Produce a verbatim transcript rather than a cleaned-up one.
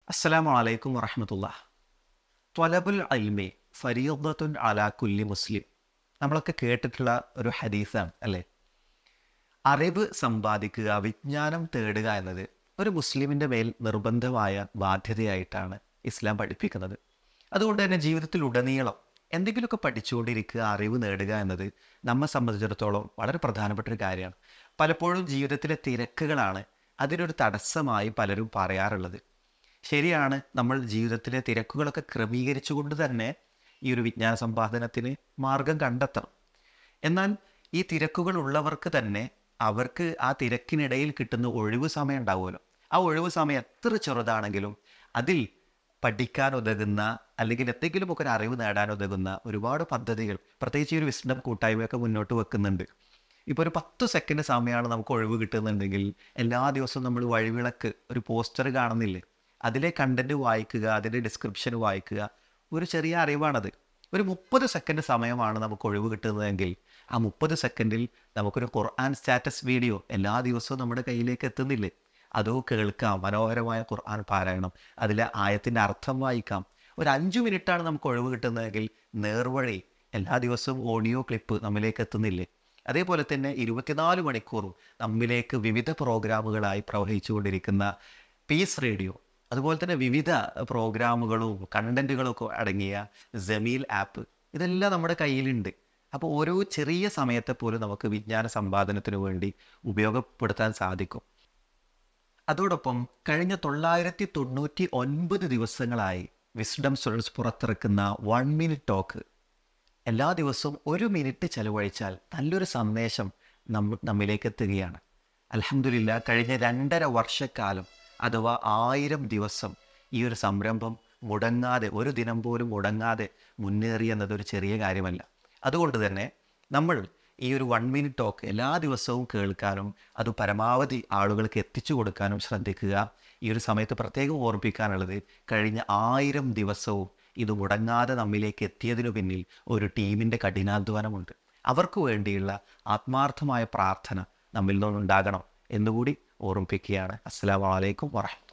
അസ്സലാമു അലൈക്കും വറഹ്മത്തുള്ളാഹ്. ത്വലബുൽ ഇൽമി ഫരീദത്തുൻ അലാ കുല്ലി മുസ്ലിം. നമ്മളൊക്കെ കേട്ടിട്ടുള്ള ഒരു ഹദീസാണ് അല്ലേ? അറിവ് സമ്പാദിക്കുക, വിജ്ഞാനം തേടുക എന്നത് ഒരു മുസ്ലിമിൻ്റെ മേൽ നിർബന്ധമായ ബാധ്യതയായിട്ടാണ് ഇസ്ലാം പഠിപ്പിക്കുന്നത്. അതുകൊണ്ട് തന്നെ ജീവിതത്തിലുടനീളം എന്തെങ്കിലുമൊക്കെ പഠിച്ചുകൊണ്ടിരിക്കുക, അറിവ് നേടുക എന്നത് നമ്മെ സംബന്ധിച്ചിടത്തോളം വളരെ പ്രധാനപ്പെട്ട ഒരു കാര്യമാണ്. പലപ്പോഴും ജീവിതത്തിലെ തിരക്കുകളാണ് അതിനൊരു തടസ്സമായി പലരും പറയാറുള്ളത്. ശരിയാണ്, നമ്മൾ ജീവിതത്തിലെ തിരക്കുകളൊക്കെ ക്രമീകരിച്ചുകൊണ്ട് തന്നെ ഈ ഒരു വിജ്ഞാന സമ്പാദനത്തിന് മാർഗം കണ്ടെത്തണം. എന്നാൽ ഈ തിരക്കുകൾ ഉള്ളവർക്ക് തന്നെ അവർക്ക് ആ തിരക്കിനിടയിൽ കിട്ടുന്ന ഒഴിവ് സമയം ഉണ്ടാവുമല്ലോ. ആ ഒഴിവ് സമയം എത്ര ചെറുതാണെങ്കിലും അതിൽ പഠിക്കാൻ ഉതകുന്ന അല്ലെങ്കിൽ എന്തെങ്കിലുമൊക്കെ ഒരു അറിവ് നേടാൻ ഉതകുന്ന ഒരുപാട് പദ്ധതികൾ പ്രത്യേകിച്ച് ഈ ഒരു വിസ്ഡം കൂട്ടായ്മയൊക്കെ മുന്നോട്ട് വെക്കുന്നുണ്ട്. ഇപ്പോൾ ഒരു പത്ത് സെക്കൻഡ് സമയമാണ് നമുക്ക് ഒഴിവ് കിട്ടുന്നുണ്ടെങ്കിൽ എല്ലാ ദിവസവും നമ്മൾ വഴിവിളക്ക് ഒരു പോസ്റ്റർ കാണുന്നില്ലേ, അതിലെ കണ്ടന്റ് വായിക്കുക, അതിൻ്റെ ഡിസ്ക്രിപ്ഷൻ വായിക്കുക, ഒരു ചെറിയ അറിവാണത്. ഒരു മുപ്പത് സെക്കൻഡ് സമയമാണ് നമുക്ക് ഒഴിവ് കിട്ടുന്നതെങ്കിൽ ആ മുപ്പത് സെക്കൻഡിൽ നമുക്കൊരു ഖുർആൻ സ്റ്റാറ്റസ് വീഡിയോ എല്ലാ ദിവസവും നമ്മുടെ കയ്യിലേക്ക് എത്തുന്നില്ലേ, അതോ കേൾക്കാം, മനോഹരമായ ഖുർആൻ പാരായണം, അതിലെ ആയത്തിൻ്റെ അർത്ഥം വായിക്കാം. ഒരു അഞ്ച് മിനിറ്റാണ് നമുക്ക് ഒഴിവ് കിട്ടുന്നതെങ്കിൽ നേർവഴി എല്ലാ ദിവസവും ഓഡിയോ ക്ലിപ്പ് നമ്മിലേക്ക് എത്തുന്നില്ലേ. അതേപോലെ തന്നെ ഇരുപത്തിനാല് മണിക്കൂറും നമ്മിലേക്ക് വിവിധ പ്രോഗ്രാമുകളായി പ്രവഹിച്ചു കൊണ്ടിരിക്കുന്ന പീസ് റേഡിയോ, അതുപോലെ തന്നെ വിവിധ പ്രോഗ്രാമുകളും കണ്ടൻറ്റുകളും ഒക്കെ അടങ്ങിയ ജമീൽ ആപ്പ്, ഇതെല്ലാം നമ്മുടെ കയ്യിലുണ്ട്. അപ്പോൾ ഓരോ ചെറിയ സമയത്തെ പോലും നമുക്ക് വിജ്ഞാന സമ്പാദനത്തിന് വേണ്ടി ഉപയോഗപ്പെടുത്താൻ സാധിക്കും. അതോടൊപ്പം കഴിഞ്ഞ തൊള്ളായിരത്തി തൊണ്ണൂറ്റി ഒൻപത് ദിവസങ്ങളായി വിസ്ഡം സ്റ്റുഡൻസ് പുറത്തിറക്കുന്ന വൺ മിനിറ്റ് ടോക്ക്, എല്ലാ ദിവസവും ഒരു മിനിറ്റ് ചെലവഴിച്ചാൽ നല്ലൊരു സന്ദേശം നമ്മ നമ്മിലേക്ക് എത്തുകയാണ്. അൽഹംദുലില്ലാ, കഴിഞ്ഞ രണ്ടര വർഷക്കാലം അഥവാ ആയിരം ദിവസം ഈ ഒരു സംരംഭം മുടങ്ങാതെ, ഒരു ദിനം പോലും മുടങ്ങാതെ മുന്നേറി എന്നതൊരു ചെറിയ കാര്യമല്ല. അതുകൊണ്ട് തന്നെ നമ്മൾ ഈ ഒരു വൺ മിനിറ്റ് ടോക്ക് എല്ലാ ദിവസവും കേൾക്കാനും അത് പരമാവധി ആളുകൾക്ക് എത്തിച്ചു കൊടുക്കാനും ശ്രദ്ധിക്കുക. ഈ ഒരു സമയത്ത് പ്രത്യേകം ഓർമ്മിപ്പിക്കാനുള്ളത്, കഴിഞ്ഞ ആയിരം ദിവസവും ഇത് മുടങ്ങാതെ നമ്മിലേക്ക് എത്തിയതിനു പിന്നിൽ ഒരു ടീമിൻ്റെ കഠിനാധ്വാനമുണ്ട്. അവർക്ക് വേണ്ടിയുള്ള ആത്മാർത്ഥമായ പ്രാർത്ഥന നമ്മിൽ നിന്നുണ്ടാകണം എന്നുകൂടി ഓർമ്മിപ്പിക്കുകയാണ്. അസ്സലാമു അലൈക്കും വറഹ്മത്തുള്ളാഹി.